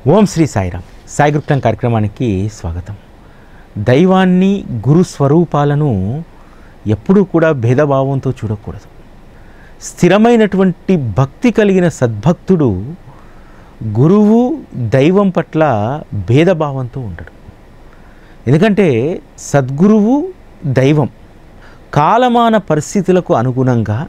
ఓం శ్రీ సాయిరామ్. సాయి గుప్తం కార్యక్రమానికి స్వాగతం. దైవాన్ని, గురు స్వరూపాలను ఎప్పుడూ కూడా భేదభావంతో చూడకూడదు. స్థిరమైనటువంటి భక్తి కలిగిన సద్భక్తుడు గురువు, దైవం పట్ల భేదభావంతో ఉండడు. ఎందుకంటే సద్గురువు, దైవం కాలమాన పరిస్థితులకు అనుగుణంగా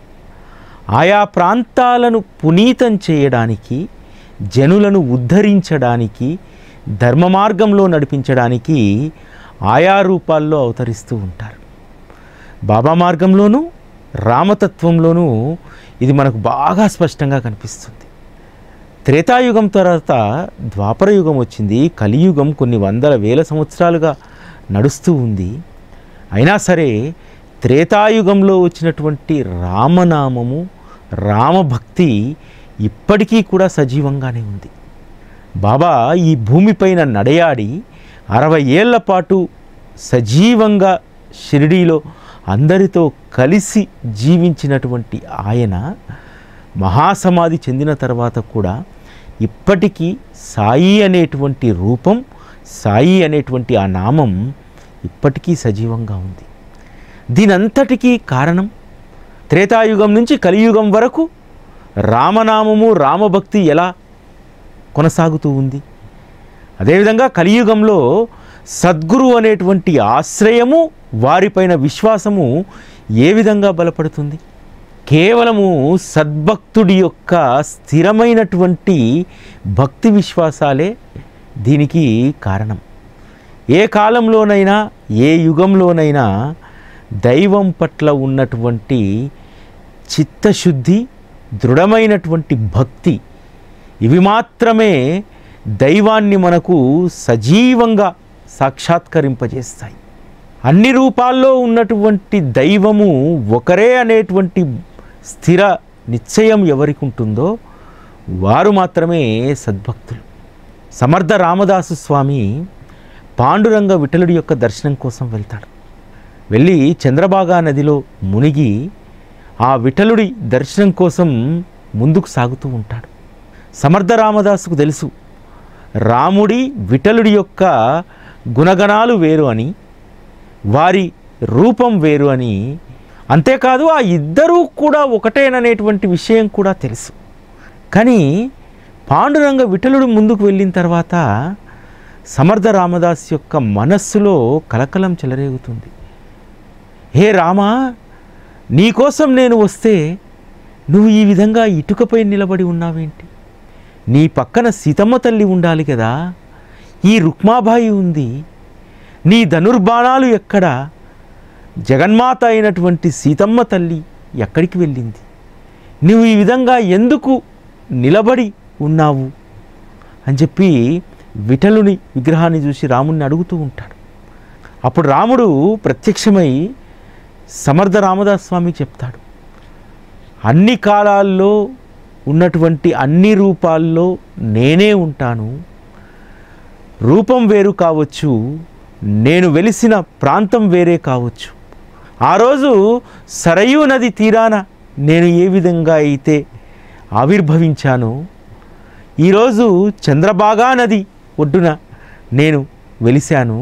ఆయా ప్రాంతాలను పునీతం చేయడానికి, జనులను ఉద్ధరించడానికి, ధర్మ మార్గంలో నడిపించడానికి ఆయా రూపాల్లో అవతరిస్తూ ఉంటారు. బాబా మార్గంలోనూ, రామతత్వంలోనూ ఇది మనకు బాగా స్పష్టంగా కనిపిస్తుంది. త్రేతాయుగం తర్వాత ద్వాపరయుగం వచ్చింది. కలియుగం కొన్ని వందల వేల సంవత్సరాలుగా నడుస్తూ ఉంది. అయినా సరే త్రేతాయుగంలో వచ్చినటువంటి రామనామము, రామభక్తి ఇప్పటికీ కూడా సజీవంగానే ఉంది. బాబా ఈ భూమిపైన నడయాడి 60 ఏళ్ల పాటు సజీవంగా షిరిడీలో అందరితో కలిసి జీవించినటువంటి ఆయన మహాసమాధి చెందిన తర్వాత కూడా ఇప్పటికీ సాయి అనేటువంటి రూపం, సాయి అనేటువంటి ఆ నామం ఇప్పటికీ సజీవంగా ఉంది. దీనంతటికీ కారణం త్రేతాయుగం నుంచి కలియుగం వరకు రామనామము, రామభక్తి ఎలా కొనసాగుతూ ఉంది. అదేవిధంగా కలియుగంలో సద్గురు అనేటువంటి ఆశ్రయము, వారిపైన విశ్వాసము ఏ విధంగా బలపడుతుంది. కేవలము సద్భక్తుడి యొక్క స్థిరమైనటువంటి భక్తి విశ్వాసాలే దీనికి కారణం. ఏ కాలంలోనైనా, ఏ యుగంలోనైనా దైవం పట్ల ఉన్నటువంటి చిత్తశుద్ధి, దృఢమైనటువంటి భక్తి, ఇవి మాత్రమే దైవాన్ని మనకు సజీవంగా సాక్షాత్కరింపజేస్తాయి. అన్ని రూపాల్లో ఉన్నటువంటి దైవము ఒకరే అనేటువంటి స్థిర నిశ్చయం ఎవరికి ఉంటుందో వారు మాత్రమే సద్భక్తులు. సమర్థ రామదాసు స్వామి పాండురంగ విఠలుడి యొక్క దర్శనం కోసం వెళ్తాడు. వెళ్ళి చంద్రభాగా నదిలో మునిగి ఆ విఠలుడి దర్శనం కోసం ముందుకు సాగుతూ ఉంటాడు. సమర్థ రామదాసుకు తెలుసు రాముడి, విఠలుడి యొక్క గుణగణాలు వేరు అని, వారి రూపం వేరు అని. అంతేకాదు ఆ ఇద్దరూ కూడా ఒకటేననేటువంటి విషయం కూడా తెలుసు. కానీ పాండురంగ విఠలుడు ముందుకు వెళ్ళిన తర్వాత సమర్థ రామదాస్ యొక్క మనస్సులో కలకలం చెలరేగుతుంది. హే రామా, నీకోసం నేను వస్తే నువ్వు ఈ విధంగా ఇటుకపై నిలబడి ఉన్నావేంటి? నీ పక్కన సీతమ్మ తల్లి ఉండాలి కదా, ఈ రుక్మాబాయి ఉంది, నీ ధనుర్బాణాలు ఎక్కడా? జగన్మాత అయినటువంటి సీతమ్మ తల్లి ఎక్కడికి వెళ్ళింది? నువ్వు ఈ విధంగా ఎందుకు నిలబడి ఉన్నావు అని చెప్పి విఠలుని విగ్రహాన్ని చూసి రాముణ్ణి అడుగుతూ ఉంటాడు. అప్పుడు రాముడు ప్రత్యక్షమై సమర్థ రామదాస్ స్వామి చెప్తాడు, అన్ని కాలాల్లో ఉన్నటువంటి అన్ని రూపాల్లో నేనే ఉంటాను. రూపం వేరు కావచ్చు, నేను వెలిసిన ప్రాంతం వేరే కావచ్చు. ఆ రోజు సరయూ నది తీరాన నేను ఏ విధంగా అయితే ఆవిర్భవించానో, ఈరోజు చంద్రభాగా నది ఒడ్డున నేను వెలిశాను.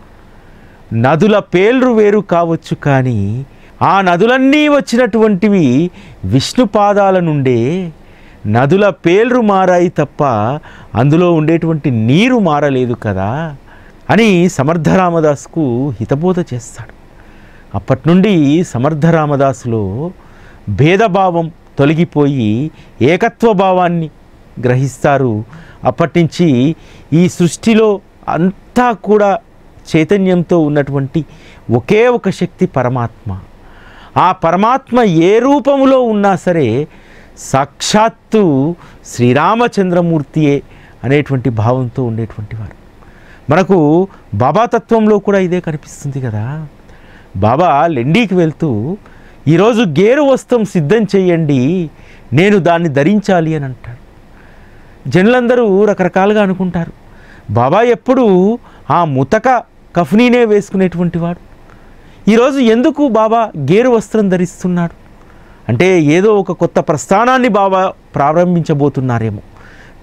నదుల పేర్లు వేరు కావచ్చు, కానీ ఆ నదులన్నీ వచ్చినటువంటివి విష్ణు పాదాల నుండే. నదుల పేర్లు మారాయి తప్ప అందులో ఉండేటువంటి నీరు మారలేదు కదా అని సమర్థ రామదాసుకు హితబోధ చేస్తాడు. అప్పటి నుండి సమర్థ రామదాసులో భేదభావం తొలగిపోయి ఏకత్వ భావాన్ని గ్రహిస్తారు. అప్పటి నుంచి ఈ సృష్టిలో అంతా కూడా చైతన్యంతో ఉన్నటువంటి ఒకే ఒక శక్తి పరమాత్మ. ఆ పరమాత్మ ఏ రూపంలో ఉన్నా సరే సాక్షాత్తు శ్రీరామచంద్రమూర్తియే అనేటువంటి భావంతో ఉండేటువంటి వారు. మనకు బాబా తత్వంలో కూడా ఇదే కనిపిస్తుంది కదా. బాబా లెండీకి వెళ్తూ ఈరోజు గేరు వస్త్రం సిద్ధం చేయండి, నేను దాన్ని ధరించాలి అని అంటాడు. జనులందరూ రకరకాలుగా అనుకుంటారు, బాబా ఎప్పుడు ఆ ముతక కఫ్నీనే వేసుకునేటువంటి వాడు, ఈరోజు ఎందుకు బాబా గేరు వస్త్రం ధరిస్తున్నాడు అంటే ఏదో ఒక కొత్త ప్రస్థానాన్ని బాబా ప్రారంభించబోతున్నారేమో,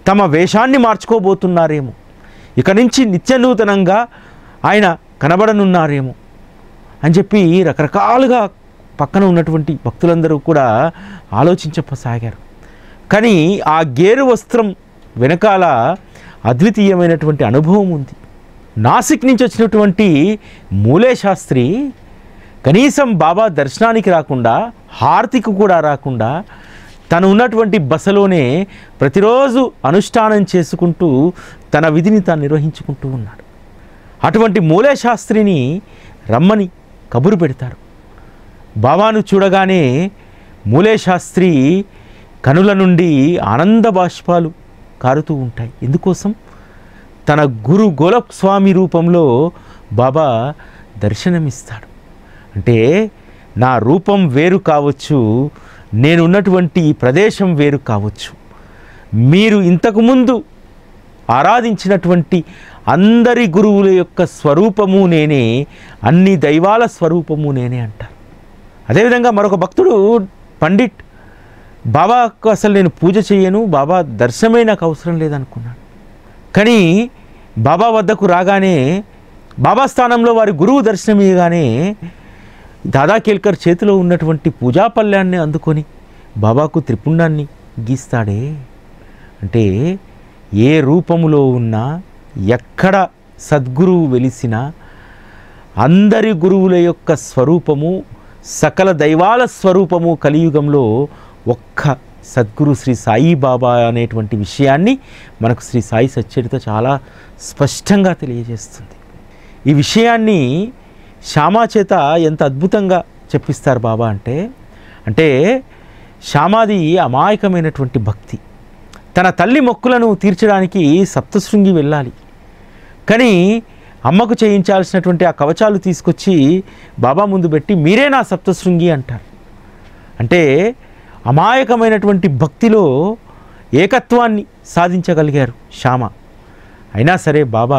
తమ వేషాన్ని మార్చుకోబోతున్నారేమో, ఇక నుంచి నిత్యనూతనంగా ఆయన కనబడనున్నారేమో అని చెప్పి రకరకాలుగా పక్కన ఉన్నటువంటి భక్తులందరూ కూడా ఆలోచించసాగారు. కానీ ఆ గేరు వస్త్రం వెనకాల అద్వితీయమైనటువంటి అనుభవం ఉంది. నాసిక్ నుంచి వచ్చినటువంటి మూలే శాస్త్రి కనీసం బాబా దర్శనానికి రాకుండా, హారతికి కూడా రాకుండా, తను ఉన్నటువంటి బసలోనే ప్రతిరోజు అనుష్ఠానం చేసుకుంటూ తన విధిని తాను నిర్వహించుకుంటూ ఉన్నాడు. అటువంటి మూలే శాస్త్రిని రమ్మని కబురు పెడతారు. బాబాను చూడగానే మూలే శాస్త్రి కనుల నుండి ఆనంద బాష్పాలు కారుతూ ఉంటాయి. ఎందుకోసం? తన గురు గోలక్ స్వామి రూపంలో బాబా దర్శనమిస్తాడు. అంటే నా రూపం వేరు కావచ్చు, నేనున్నటువంటి ఈ ప్రదేశం వేరు కావచ్చు, మీరు ఇంతకుముందు ఆరాధించినటువంటి అందరి గురువుల యొక్క స్వరూపము నేనే, అన్ని దైవాల స్వరూపము నేనే అంటారు. అదేవిధంగా మరొక భక్తుడు పండిట్, బాబాకు అసలు నేను పూజ చేయను, బాబా దర్శనమే నాకు అవసరం లేదనుకున్నాడు. కానీ బాబా వద్దకు రాగానే, బాబా స్థానంలో వారి గురువు దర్శనం ఇవ్వగానే దాదా కేల్కర్ చేతిలో ఉన్నటువంటి పూజాపల్యాన్ని అందుకొని బాబాకు త్రిపుండాన్ని గీస్తాడే. అంటే ఏ రూపములో ఉన్నా, ఎక్కడ సద్గురువు వెలిసినా, అందరి గురువుల యొక్క స్వరూపము, సకల దైవాల స్వరూపము కలియుగంలో ఒక్క సద్గురు శ్రీ సాయిబాబా అనేటువంటి విషయాన్ని మనకు శ్రీ సాయి సచ్చరిత చాలా స్పష్టంగా తెలియజేస్తుంది. ఈ విషయాన్ని శ్యామా చేత ఎంత అద్భుతంగా చెప్పిస్తారు బాబా అంటే శ్యామాది అమాయకమైనటువంటి భక్తి. తన తల్లి మొక్కులను తీర్చడానికి సప్తశృంగి వెళ్ళాలి. కానీ అమ్మకు చేయించాల్సినటువంటి ఆ కవచాలు తీసుకొచ్చి బాబా ముందు పెట్టి మీరే నా సప్తశృంగి అంటారు. అంటే అమాయకమైనటువంటి భక్తిలో ఏకత్వాన్ని సాధించగలిగారు శ్యామ. అయినా సరే బాబా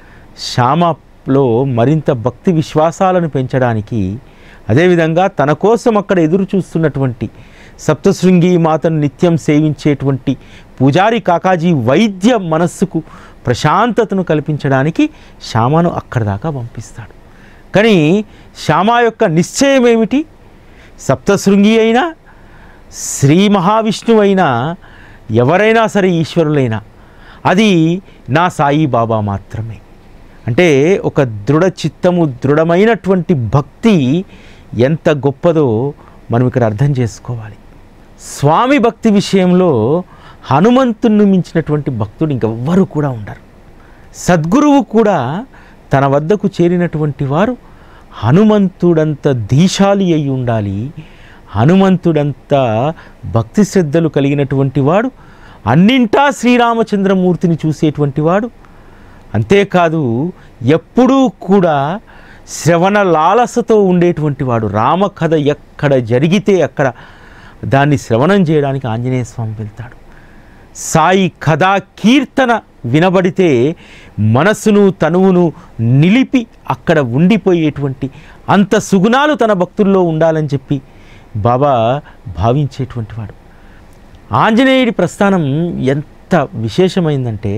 శ్యామలో మరింత భక్తి విశ్వాసాలను పెంచడానికి, అదేవిధంగా తన కోసం అక్కడ ఎదురు చూస్తున్నటువంటి సప్తశృంగి మాతను నిత్యం సేవించేటువంటి పూజారి కాకాజీ వైద్య మనస్సుకు ప్రశాంతతను కల్పించడానికి శ్యామను అక్కడి దాకా పంపిస్తాడు. కానీ శ్యామ యొక్క నిశ్చయం ఏమిటి? సప్తశృంగి అయినా, శ్రీ మహావిష్ణువు అయినా, ఎవరైనా సరే ఈశ్వరులైనా అది నా సాయిబాబా మాత్రమే. అంటే ఒక దృఢ చిత్తము, దృఢమైనటువంటి భక్తి ఎంత గొప్పదో మనం ఇక్కడ అర్థం చేసుకోవాలి. స్వామి భక్తి విషయంలో హనుమంతుని మించినటువంటి భక్తుడు ఇంకెవ్వరూ కూడా ఉండరు. సద్గురువు కూడా తన వద్దకు చేరినటువంటి వారు హనుమంతుడంత దీశాలి అయి ఉండాలి, హనుమంతుడంత భక్తి శ్రద్ధలు కలిగినటువంటి వాడు, అన్నింటా శ్రీరామచంద్రమూర్తిని చూసేటువంటి వాడు. అంతేకాదు ఎప్పుడూ కూడా శ్రవణ లాలసతో ఉండేటువంటి వాడు. రామకథ ఎక్కడ జరిగితే అక్కడ దాన్ని శ్రవణం చేయడానికి ఆంజనేయ స్వామి వెళ్తాడు. సాయి కథా కీర్తన వినబడితే మనసును తనువును నిలిపి అక్కడ ఉండిపోయేటువంటి అంత సుగుణాలు తన భక్తుల్లో ఉండాలని చెప్పి బాబా భావించేటువంటి వాడు. ఆంజనేయుడి ప్రస్థానం ఎంత విశేషమైందంటే,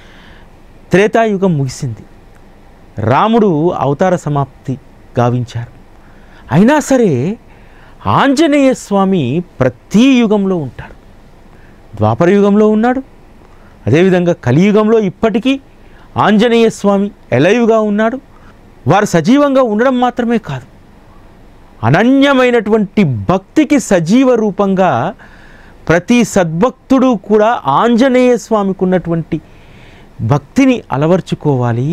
త్రేతాయుగం ముగిసింది, రాముడు అవతార సమాప్తి గావించారు. అయినా సరే ఆంజనేయ స్వామి ప్రతి యుగంలో ఉంటాడు. ద్వాపర యుగంలో ఉన్నాడు, అదేవిధంగా కలియుగంలో ఇప్పటికీ ఆంజనేయ స్వామి ఎలైవ్గా ఉన్నాడు. వారు సజీవంగా ఉండడం మాత్రమే కాదు, అనన్యమైనటువంటి భక్తికి సజీవ రూపంగా ప్రతి సద్భక్తుడు కూడా ఆంజనేయ స్వామికి ఉన్నటువంటి భక్తిని అలవర్చుకోవాలి.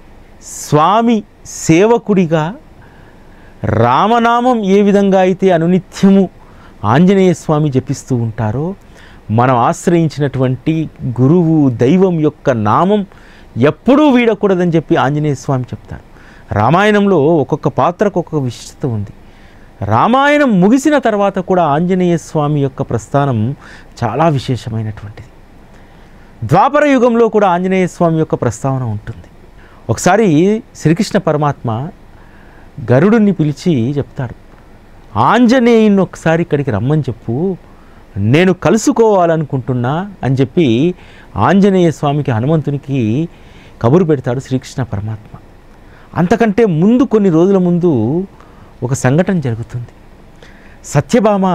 స్వామి సేవకుడిగా రామనామం ఏ విధంగా అయితే అనునిత్యము ఆంజనేయ స్వామి జపిస్తూ ఉంటారో, మనం ఆశ్రయించినటువంటి గురువు దైవం యొక్క నామం ఎప్పుడూ వీడకూడదని చెప్పి ఆంజనేయ స్వామి చెప్తారు. రామాయణంలో ఒక్కొక్క పాత్రకు ఒక్కొక్క విశిష్టత ఉంది. రామాయణం ముగిసిన తర్వాత కూడా ఆంజనేయ స్వామి యొక్క ప్రస్థానం చాలా విశేషమైనటువంటిది. ద్వాపర యుగంలో కూడా ఆంజనేయ స్వామి యొక్క ప్రస్తావన ఉంటుంది. ఒకసారి శ్రీకృష్ణ పరమాత్మ గరుడుని పిలిచి చెప్తాడు, ఆంజనేయుని ఒకసారి ఇక్కడికి రమ్మని చెప్పు, నేను కలుసుకోవాలనుకుంటున్నా అని చెప్పి ఆంజనేయ స్వామికి, హనుమంతునికి కబురు పెడతాడు శ్రీకృష్ణ పరమాత్మ. అంతకంటే ముందు, కొన్ని రోజుల ముందు ఒక సంఘటన జరుగుతుంది. సత్యభామ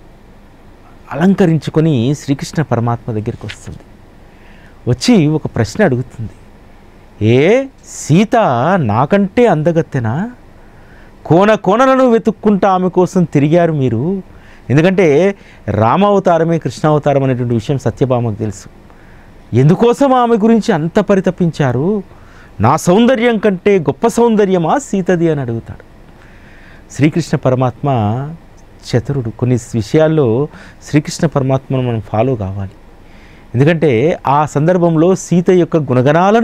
అలంకరించుకొని శ్రీకృష్ణ పరమాత్మ దగ్గరికి వస్తుంది. వచ్చి ఒక ప్రశ్న అడుగుతుంది. సీత నాకంటే అందగత్తెనా? కోన కోనలను వెతుక్కుంటా ఆమె కోసం తిరిగారు మీరు. ఎందుకంటే రామావతారమే కృష్ణావతారం అనేటువంటి విషయం సత్యభామకు తెలుసు. ఎందుకోసం ఆమె గురించి అంత పరితపించారు? నా సౌందర్యం కంటే గొప్ప సౌందర్యమా సీతది అని అడుగుతాడు. శ్రీకృష్ణ పరమాత్మ చతురుడు. కొన్ని విషయాల్లో శ్రీకృష్ణ పరమాత్మను మనం ఫాలో కావాలి. ఎందుకంటే ఆ సందర్భంలో సీత యొక్క గుణగణాలను,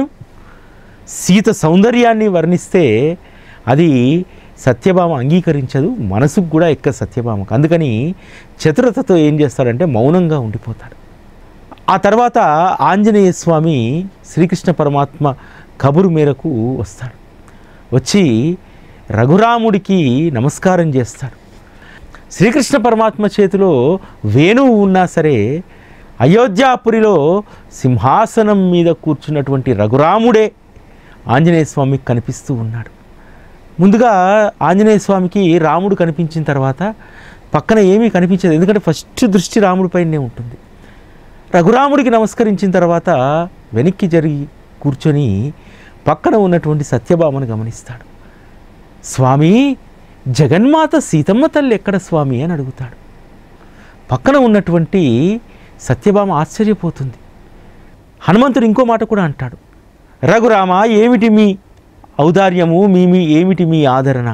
సీత సౌందర్యాన్ని వర్ణిస్తే అది సత్యభామ అంగీకరించదు, మనసుకు కూడా ఎక్క సత్యభామకు. అందుకని చతురతతో ఏం చేస్తాడంటే మౌనంగా ఉండిపోతాడు. ఆ తర్వాత ఆంజనేయ స్వామి శ్రీకృష్ణ పరమాత్మ కబురు మేరకు వస్తాడు. వచ్చి రఘురాముడికి నమస్కారం చేస్తాడు. శ్రీకృష్ణ పరమాత్మ చేతిలో వేణువు ఉన్నా సరే అయోధ్యాపురిలో సింహాసనం మీద కూర్చున్నటువంటి రఘురాముడే ఆంజనేయ స్వామికి కనిపిస్తూ ఉన్నాడు. ముందుగా ఆంజనేయ స్వామికి రాముడు కనిపించిన తర్వాత పక్కన ఏమీ కనిపించదు. ఎందుకంటే ఫస్ట్ దృష్టి రాముడిపైనే ఉంటుంది. రఘురాముడికి నమస్కరించిన తర్వాత వెనక్కి జరిగి కూర్చొని పక్కన ఉన్నటువంటి సత్యభామను గమనిస్తాడు. స్వామి, జగన్మాత సీతమ్మ తల్లి ఎక్కడ స్వామి అని అడుగుతాడు. పక్కన ఉన్నటువంటి సత్యభామ ఆశ్చర్యపోతుంది. హనుమంతుడు ఇంకో మాట కూడా అంటాడు. రఘురామ, ఏమిటి మీ ఔదార్యము, ఏమిటి మీ ఆదరణ?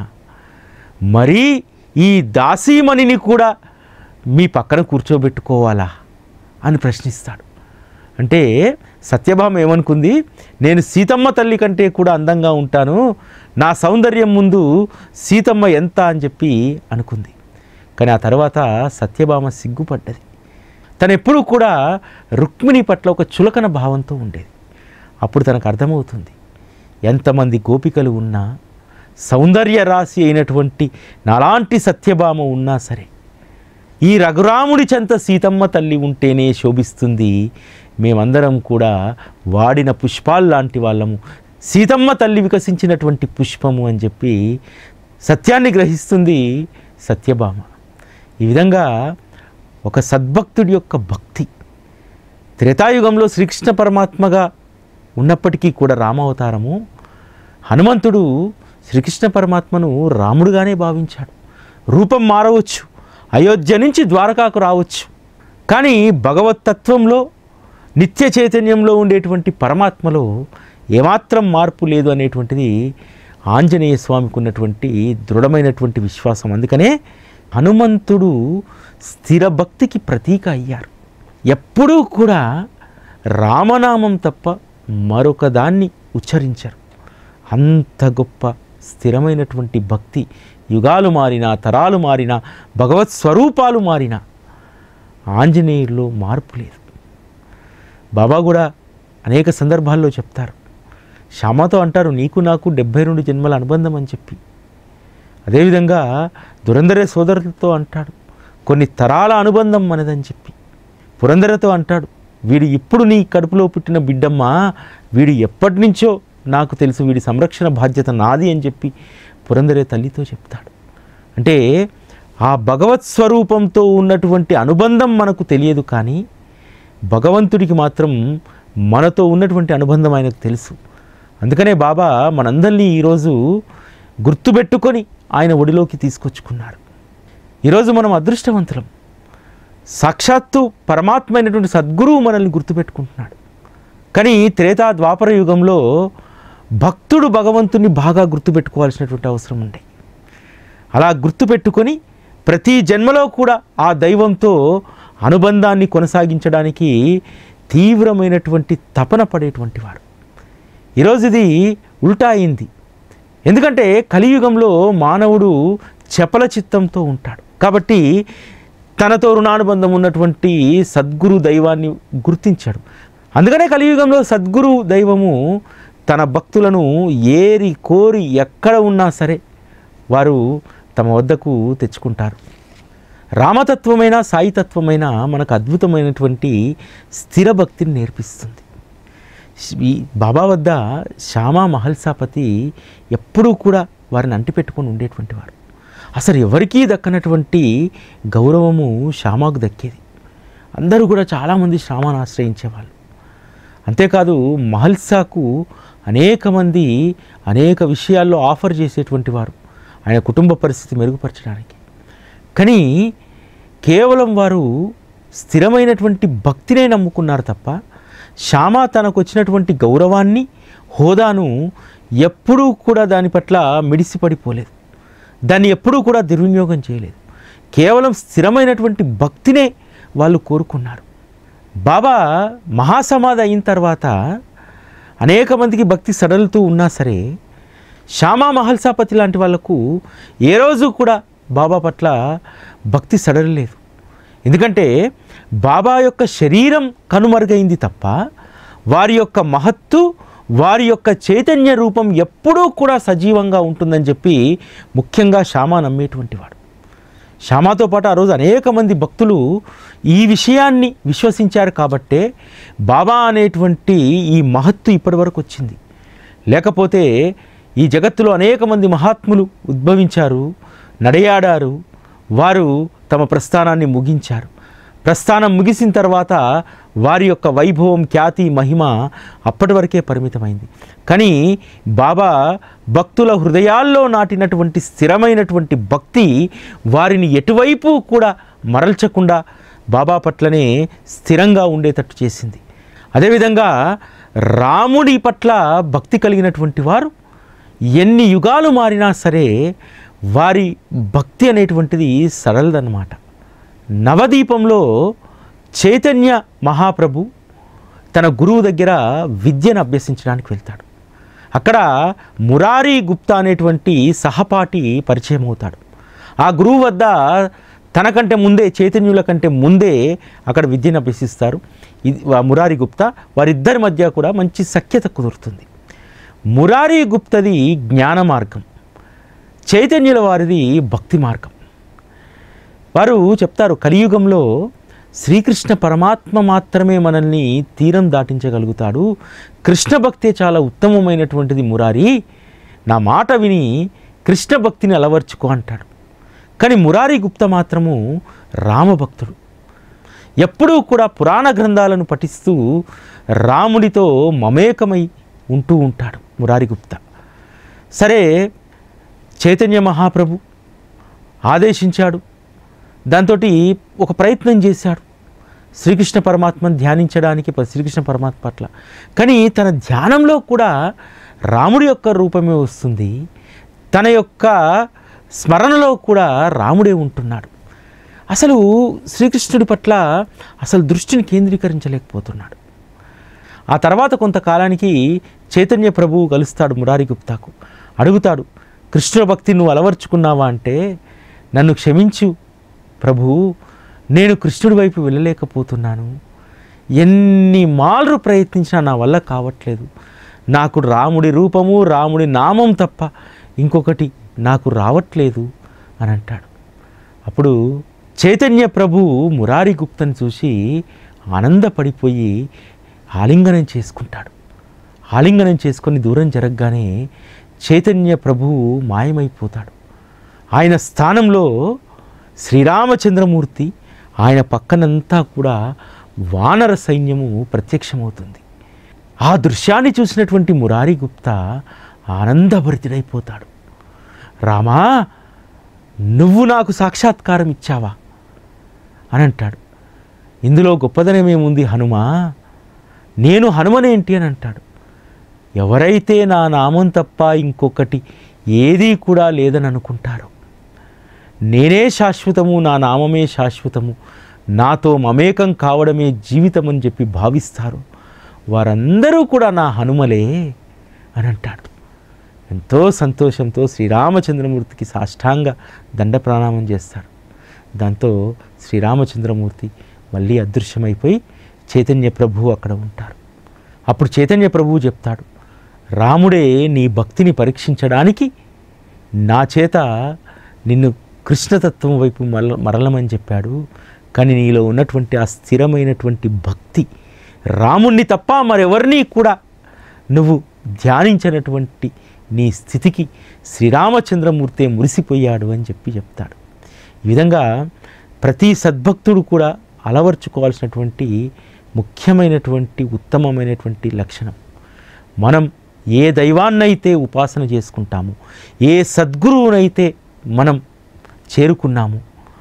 మరీ ఈ దాసీమణిని కూడా మీ పక్కన కూర్చోబెట్టుకోవాలా అని ప్రశ్నిస్తాడు. అంటే సత్యభామ ఏమనుకుంది? నేను సీతమ్మ తల్లి కంటే కూడా అందంగా ఉంటాను, నా సౌందర్యం ముందు సీతమ్మ ఎంత అని చెప్పి అనుకుంది. కానీ ఆ తర్వాత సత్యభామ సిగ్గుపడ్డది. తను ఎప్పుడూ కూడా రుక్మిణి పట్ల ఒక చులకన భావంతో ఉండేది. అప్పుడు తనకు అర్థమవుతుంది, ఎంతమంది గోపికలు ఉన్నా, సౌందర్య రాశి అయినటువంటి నాలాంటి సత్యభామ ఉన్నా సరే ఈ రఘురాముడి చెంత సీతమ్మ తల్లి ఉంటేనే శోభిస్తుంది. మేమందరం కూడా వాడిన పుష్పాల్లాంటి వాళ్ళము, సీతమ్మ తల్లి వికసించినటువంటి పుష్పము అని చెప్పి సత్యాన్ని గ్రహిస్తుంది సత్యభామ. ఈ విధంగా ఒక సద్భక్తుడి యొక్క భక్తి త్రేతాయుగంలో శ్రీకృష్ణ పరమాత్మగా ఉన్నప్పటికీ కూడా రామావతారము, హనుమంతుడు శ్రీకృష్ణ పరమాత్మను రాముడుగానే భావించాడు. రూపం మారవచ్చు, అయోధ్య నుంచి ద్వారకాకు రావచ్చు, కానీ భగవత్తత్వంలో, నిత్య చైతన్యంలో ఉండేటువంటి పరమాత్మలో ఏమాత్రం మార్పు లేదు అనేటువంటిది ఆంజనేయ స్వామికి ఉన్నటువంటి దృఢమైనటువంటి విశ్వాసం. అందుకనే హనుమంతుడు స్థిర భక్తికి ప్రతీక అయ్యారు. ఎప్పుడూ కూడా రామనామం తప్ప మరొక దాన్ని ఉచ్చరించరు. అంత గొప్ప స్థిరమైనటువంటి భక్తి. యుగాలు మారినా, తరాలు మారినా, భగవత్ స్వరూపాలు మారినా ఆంజనేయుల్లో మార్పు లేదు. బాబా కూడా అనేక సందర్భాల్లో చెప్తారు. శ్యామతో అంటారు, నీకు నాకు 72 జన్మల అనుబంధం అని చెప్పి. అదేవిధంగా దురంధరే సోదరులతో అంటాడు, కొన్ని తరాల అనుబంధం మనదని చెప్పి. పురంధరతో అంటాడు, వీడు ఇప్పుడు నీ కడుపులో పుట్టిన బిడ్డమ్మా, వీడు ఎప్పటి నుంచో నాకు తెలుసు, వీడి సంరక్షణ బాధ్యత నాది అని చెప్పి పురంధరే తల్లితో చెప్తాడు. అంటే ఆ భగవత్ స్వరూపంతో ఉన్నటువంటి అనుబంధం మనకు తెలియదు, కానీ భగవంతుడికి మాత్రం మనతో ఉన్నటువంటి అనుబంధం ఆయనకు తెలుసు. అందుకనే బాబా మనందరినీ ఈరోజు గుర్తుపెట్టుకొని ఆయన ఒడిలోకి తీసుకొచ్చుకున్నారు. ఈరోజు మనం అదృష్టవంతులం. సాక్షాత్తు పరమాత్మ అయినటువంటి సద్గురువు మనల్ని గుర్తుపెట్టుకుంటున్నాడు. కానీ త్రేతా ద్వాపర యుగంలో భక్తుడు భగవంతుని బాగా గుర్తుపెట్టుకోవాల్సినటువంటి అవసరం ఉండే. అలా గుర్తుపెట్టుకొని ప్రతి జన్మలో కూడా ఆ దైవంతో అనుబంధాన్ని కొనసాగించడానికి తీవ్రమైనటువంటి తపన పడేటువంటి వారు. ఈరోజు ఇది ఉల్టా అయింది. ఎందుకంటే కలియుగంలో మానవుడు చపల చిత్తంతో ఉంటాడు. కాబట్టి తనతో రుణానుబంధం ఉన్నటువంటి సద్గురు దైవాన్ని గుర్తించాడు. అందుకనే కలియుగంలో సద్గురు దైవము తన భక్తులను ఏరి కోరి ఎక్కడ ఉన్నా సరే వారు తమ వద్దకు తెచ్చుకుంటారు. రామతత్వమైన సాయితత్వమైన మనకు అద్భుతమైనటువంటి స్థిర భక్తిని నేర్పిస్తుంది. ఈ బాబా వద్ద శ్యామా మహల్సాపతి ఎప్పుడూ కూడా వారిని అంటిపెట్టుకొని ఉండేటువంటి వారు. అసలు ఎవరికీ దక్కనటువంటి గౌరవము శ్యామాకు దక్కేది. అందరూ కూడా చాలామంది శ్యామాను ఆశ్రయించేవాళ్ళు. అంతేకాదు మహల్సాకు అనేక మంది అనేక విషయాల్లో ఆఫర్ చేసేటువంటి వారు ఆయన కుటుంబ పరిస్థితి మెరుగుపరచడానికి. కానీ కేవలం వారు స్థిరమైనటువంటి భక్తినే నమ్ముకున్నారు తప్ప శ్యామ తనకు వచ్చినటువంటి గౌరవాన్ని హోదాను ఎప్పుడూ కూడా దాని పట్ల మిడిసిపడిపోలేదు. దాన్ని ఎప్పుడూ కూడా దుర్వినియోగం చేయలేదు. కేవలం స్థిరమైనటువంటి భక్తినే వాళ్ళు కోరుకున్నారు. బాబా మహాసమాధి అయిన తర్వాత అనేక మందికి భక్తి సడలుతూ ఉన్నా సరే శ్యామా మహల్సాపతి లాంటి వాళ్లకు ఏ రోజు కూడా బాబా పట్ల భక్తి సడలలేదు. ఎందుకంటే బాబా యొక్క శరీరం కనుమరుగైంది తప్ప వారి యొక్క మహత్తు, వారి యొక్క చైతన్య రూపం ఎప్పుడూ కూడా సజీవంగా ఉంటుందని చెప్పి ముఖ్యంగా శ్యామా నమ్మేటువంటి వాడు. శ్యామాతో పాటు ఆ రోజు అనేక మంది భక్తులు ఈ విషయాన్ని విశ్వసించారు కాబట్టే బాబా అనేటువంటి ఈ మహత్తు ఇప్పటి వరకు వచ్చింది. లేకపోతే ఈ జగత్తులో అనేక మంది మహాత్ములు ఉద్భవించారు, నడయాడారు, వారు తమ ప్రస్థానాన్ని ముగించారు. ప్రస్థానం ముగిసిన తర్వాత వారి యొక్క వైభవం, ఖ్యాతి, మహిమ అప్పటి వరకే పరిమితమైంది. కానీ బాబా భక్తుల హృదయాల్లో నాటినటువంటి స్థిరమైనటువంటి భక్తి వారిని ఎటువైపు కూడా మరల్చకుండా బాబా పట్లనే స్థిరంగా ఉండేటట్టు చేసింది. అదేవిధంగా రాముడి పట్ల భక్తి కలిగినటువంటి వారు ఎన్ని యుగాలు మారినా సరే వారి భక్తి అనేటువంటిది సరళదన్నమాట. నవదీపంలో చైతన్య మహాప్రభు తన గురువు దగ్గర విద్యను అభ్యసించడానికి వెళ్తాడు. అక్కడ మురారి గుప్తా అనేటువంటి సహపాఠి పరిచయం అవుతాడు. ఆ గురువు వద్ద తనకంటే ముందే, చైతన్యుల కంటే ముందే అక్కడ విద్యను అభ్యసిస్తారు మురారి గుప్తా. వారిద్దరి మధ్య కూడా మంచి సఖ్యత కుదురుతుంది. మురారి గుప్తది జ్ఞాన మార్గం, చైతన్యుల వారిది భక్తి మార్గం. వారు చెప్తారు, కలియుగంలో శ్రీకృష్ణ పరమాత్మ మాత్రమే మనల్ని తీరం దాటించగలుగుతాడు. కృష్ణ భక్తే చాలా ఉత్తమమైనటువంటిది మురారి, నా మాట విని కృష్ణ భక్తిని అలవర్చుకో అంటాడు. కానీ మురారి గుప్త మాత్రము రామభక్తుడు. ఎప్పుడూ కూడా పురాణ గ్రంథాలను పఠిస్తూ రాముడితో మమేకమై ఉంటూ ఉంటాడు మురారి గుప్త. సరే, చైతన్య మహాప్రభు ఆదేశించాడు. దాంతో ఒక ప్రయత్నం చేశాడు శ్రీకృష్ణ పరమాత్మను ధ్యానించడానికి, శ్రీకృష్ణ పరమాత్మ పట్ల. కానీ తన ధ్యానంలో కూడా రాముడి యొక్క రూపమే వస్తుంది. తన యొక్క స్మరణలో కూడా రాముడే ఉంటున్నాడు. అసలు శ్రీకృష్ణుడి పట్ల అసలు దృష్టిని కేంద్రీకరించలేకపోతున్నాడు. ఆ తర్వాత కొంతకాలానికి చైతన్య ప్రభువు కలుస్తాడు మురారి గుప్తాకు. అడుగుతాడు, కృష్ణ భక్తి నువ్వు అలవర్చుకున్నావా అంటే, నన్ను క్షమించు ప్రభు, నేను కృష్ణుడి వైపు వెళ్ళలేకపోతున్నాను. ఎన్ని మార్లు ప్రయత్నించినా నా వల్ల కావట్లేదు. నాకు రాముడి రూపము, రాముడి నామం తప్ప ఇంకొకటి నాకు రావట్లేదు అని అంటాడు. అప్పుడు చైతన్య ప్రభు మురారి గుప్తను చూసి ఆనందపడిపోయి ఆలింగనం చేసుకుంటాడు. ఆలింగనం చేసుకొని దూరం జరగగానే చైతన్య ప్రభువు మాయమైపోతాడు. ఆయన స్థానంలో శ్రీరామచంద్రమూర్తి, ఆయన పక్కనంతా కూడా వానర సైన్యము ప్రత్యక్షమవుతుంది. ఆ దృశ్యాన్ని చూసినటువంటి మురారి గుప్తా ఆనందభరితుడైపోతాడు. రామా, నువ్వు నాకు సాక్షాత్కారం ఇచ్చావా అని అంటాడు. ఇందులో గొప్పదనమేముంది హనుమా, నేను హనుమనేంటి అని అంటాడు. ఎవరైతే నా నామం తప్ప ఇంకొకటి ఏదీ కూడా లేదని అనుకుంటారో, నేనే శాశ్వతము, నా నామమే శాశ్వతము, నాతో మమేకం కావడమే జీవితం అని చెప్పి భావిస్తారు, వారందరూ కూడా నా హనుమలే అని అంటాడు. ఎంతో సంతోషంతో శ్రీరామచంద్రమూర్తికి సాష్టాంగ దండ ప్రణామం చేస్తాడు. దాంతో శ్రీరామచంద్రమూర్తి మళ్ళీ అదృశ్యమైపోయి చైతన్య ప్రభువు అక్కడ ఉంటారు. అప్పుడు చైతన్య ప్రభువు చెప్తాడు, రాముడే నీ భక్తిని పరీక్షించడానికి నా చేత నిన్ను కృష్ణతత్వం వైపు మరలమని చెప్పాడు. కానీ నీలో ఉన్నటువంటి ఆ స్థిరమైనటువంటి భక్తి, రాముణ్ణి తప్ప మరెవరినీ కూడా నువ్వు ధ్యానించినటువంటి నీ స్థితికి శ్రీరామచంద్రమూర్తే మురిసిపోయాడు అని చెప్తాడు. ఈ విధంగా ప్రతి సద్భక్తుడు కూడా అలవర్చుకోవాల్సినటువంటి ముఖ్యమైనటువంటి ఉత్తమమైనటువంటి లక్షణం. మనం ఏ దైవాన్నైతే ఉపాసన చేసుకుంటామో, ఏ సద్గురువునైతే మనం చేరుకున్నామో,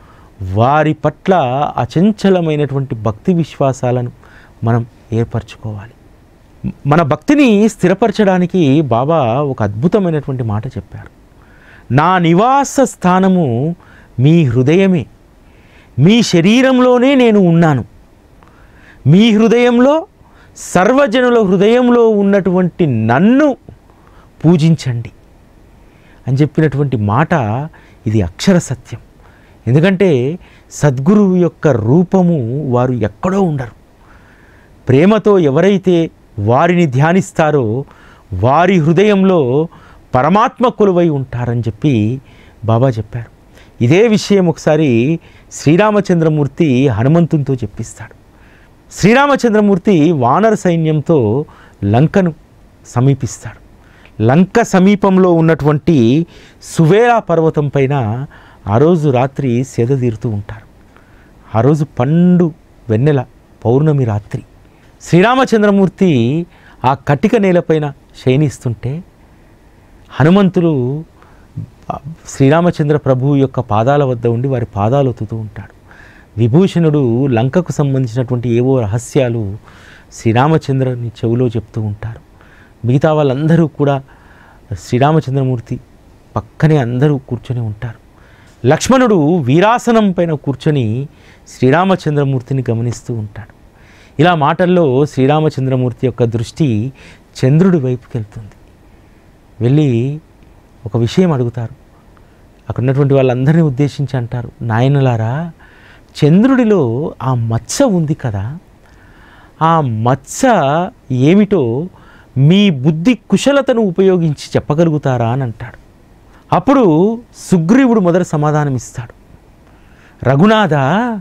వారి పట్ల అచంచలమైనటువంటి భక్తి విశ్వాసాలను మనం ఏర్పరచుకోవాలి. మన భక్తిని స్థిరపరచడానికి బాబా ఒక అద్భుతమైనటువంటి మాట చెప్పారు. నా నివాస స్థానము మీ హృదయమే, మీ శరీరంలోనే నేను ఉన్నాను. మీ హృదయంలో, సర్వజనుల హృదయంలో ఉన్నటువంటి నన్ను పూజించండి అని చెప్పినటువంటి మాట ఇది అక్షర సత్యం. ఎందుకంటే సద్గురువు యొక్క రూపము వారు ఎక్కడో ఉండరు. ప్రేమతో ఎవరైతే వారిని ధ్యానిస్తారో వారి హృదయంలో పరమాత్మ కొలువై ఉంటారని చెప్పి బాబా చెప్పారు. ఇదే విషయం ఒకసారి శ్రీరామచంద్రమూర్తి హనుమంతునితో చెప్పిస్తాడు. శ్రీరామచంద్రమూర్తి వానర సైన్యంతో లంకను సమీపిస్తాడు. లంక సమీపంలో ఉన్నటువంటి సువేరా పర్వతం పైన ఆ రోజు రాత్రి సేద తీరుతూ ఉంటారు. ఆ రోజు పండు వెన్నెల పౌర్ణమి రాత్రి శ్రీరామచంద్రమూర్తి ఆ కటిక నేలపైన శయనిస్తుంటే హనుమంతుడు శ్రీరామచంద్ర ప్రభువు యొక్క పాదాల వద్ద ఉండి వారి పాదాలు ఒత్తుతూ ఉంటాడు. విభూషణుడు లంకకు సంబంధించినటువంటి ఏవో రహస్యాలు శ్రీరామచంద్రుని చెవిలో చెప్తూ ఉంటారు. మిగతా వాళ్ళందరూ కూడా శ్రీరామచంద్రమూర్తి పక్కనే అందరూ కూర్చొని ఉంటారు. లక్ష్మణుడు వీరాసనం పైన కూర్చొని శ్రీరామచంద్రమూర్తిని గమనిస్తూ ఉంటాడు. ఇలా మాటల్లో శ్రీరామచంద్రమూర్తి యొక్క దృష్టి చంద్రుడి వైపుకి వెళ్తుంది. వెళ్ళి ఒక విషయం అడుగుతారు. అక్కడ ఉన్నటువంటి వాళ్ళందరినీ ఉద్దేశించి అంటారు, నాయనలారా, చంద్రుడిలో ఆ మచ్చ ఉంది కదా, ఆ మచ్చ ఏమిటో మీ బుద్ధి కుశలతను ఉపయోగించి చెప్పగలుగుతారా అని అంటాడు. అప్పుడు సుగ్రీవుడు మొదటి సమాధానం ఇస్తాడు. రఘునాథ,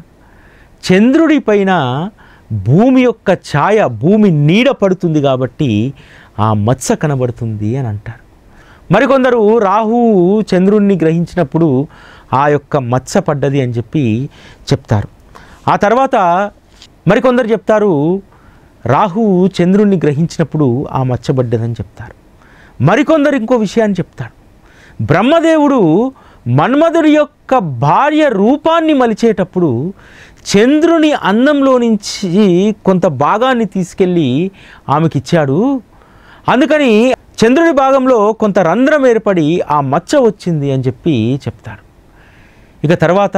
చంద్రుడి పైన భూమి యొక్క ఛాయ, భూమి నీడ పడుతుంది కాబట్టి ఆ మచ్చ కనబడుతుంది అని అంటారు. మరికొందరు రాహువు చంద్రుణ్ణి గ్రహించినప్పుడు ఆ యొక్క మచ్చ పడ్డది అని చెప్పి చెప్తారు. ఆ తర్వాత మరికొందరు చెప్తారు రాహువు చంద్రుణ్ణి గ్రహించినప్పుడు ఆ మచ్చ పడ్డదని చెప్తారు. మరికొందరు ఇంకో విషయాన్ని చెప్తారు. బ్రహ్మదేవుడు మన్మధుడి యొక్క భార్య రూపాన్ని మలిచేటప్పుడు చంద్రుని అన్నంలో నుంచి కొంత భాగాన్ని తీసుకెళ్ళి ఆమెకి ఇచ్చాడు. అందుకని చంద్రుని భాగంలో కొంత రంధ్రం ఏర్పడి ఆ మచ్చ వచ్చింది అని చెప్పి చెప్తాడు. ఇక తర్వాత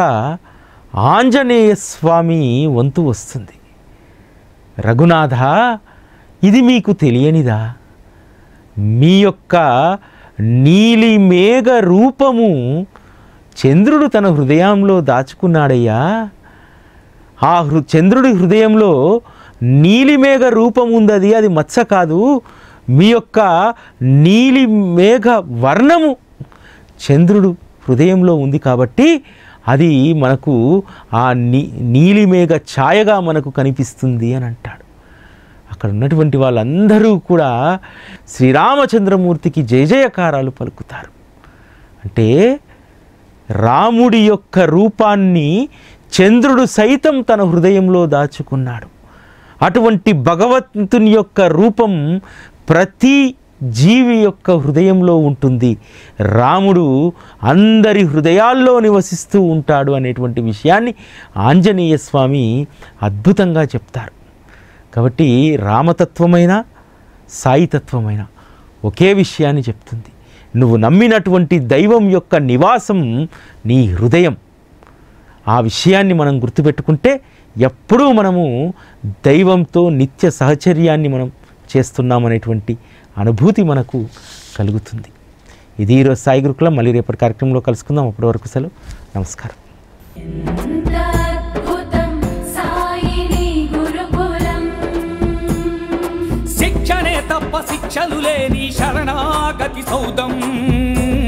ఆంజనేయ స్వామి వంతు వస్తుంది. రఘునాథ, ఇది మీకు తెలియనిదా? మీ యొక్క నీలిమేఘ రూపము చంద్రుడు తన హృదయంలో దాచుకున్నాడయ్యా. ఆ చంద్రుడి హృదయంలో నీలిమేఘ రూపం ఉంది, అది మచ్చ కాదు. మీ యొక్క నీలిమేఘ వర్ణము చంద్రుడు హృదయంలో ఉంది కాబట్టి అది మనకు ఆ నీలిమేఘ ఛాయగా మనకు కనిపిస్తుంది అని అంటాడు. అక్కడ ఉన్నటువంటి వాళ్ళందరూ కూడా శ్రీరామచంద్రమూర్తికి జయ జయకారాలు పలుకుతారు. అంటే రాముడి యొక్క రూపాన్ని చంద్రుడు సైతం తన హృదయంలో దాచుకున్నాడు. అటువంటి భగవంతుని యొక్క రూపం ప్రతి జీవి యొక్క హృదయంలో ఉంటుంది. రాముడు అందరి హృదయాల్లో నివసిస్తూ ఉంటాడు అనేటువంటి విషయాన్ని ఆంజనేయ స్వామి అద్భుతంగా చెప్తారు. కాబట్టి రామతత్వమైన సాయితత్వమైన ఒకే విషయాన్ని చెప్తుంది. నువ్వు నమ్మినటువంటి దైవం యొక్క నివాసం నీ హృదయం. ఆ విషయాన్ని మనం గుర్తుపెట్టుకుంటే ఎప్పుడూ మనము దైవంతో నిత్య సహచర్యాన్ని మనం చేస్తున్నామనేటువంటి అనుభూతి మనకు కలుగుతుంది. ఇది ఈరోజు సాయి గురుకులం. మళ్ళీ రేపటి కార్యక్రమంలో కలుసుకుందాం. అప్పటి వరకు సెలవు. నమస్కారం. శిక్షణే తప్ప శిక్షలు లేని శరణాగతి సౌదం.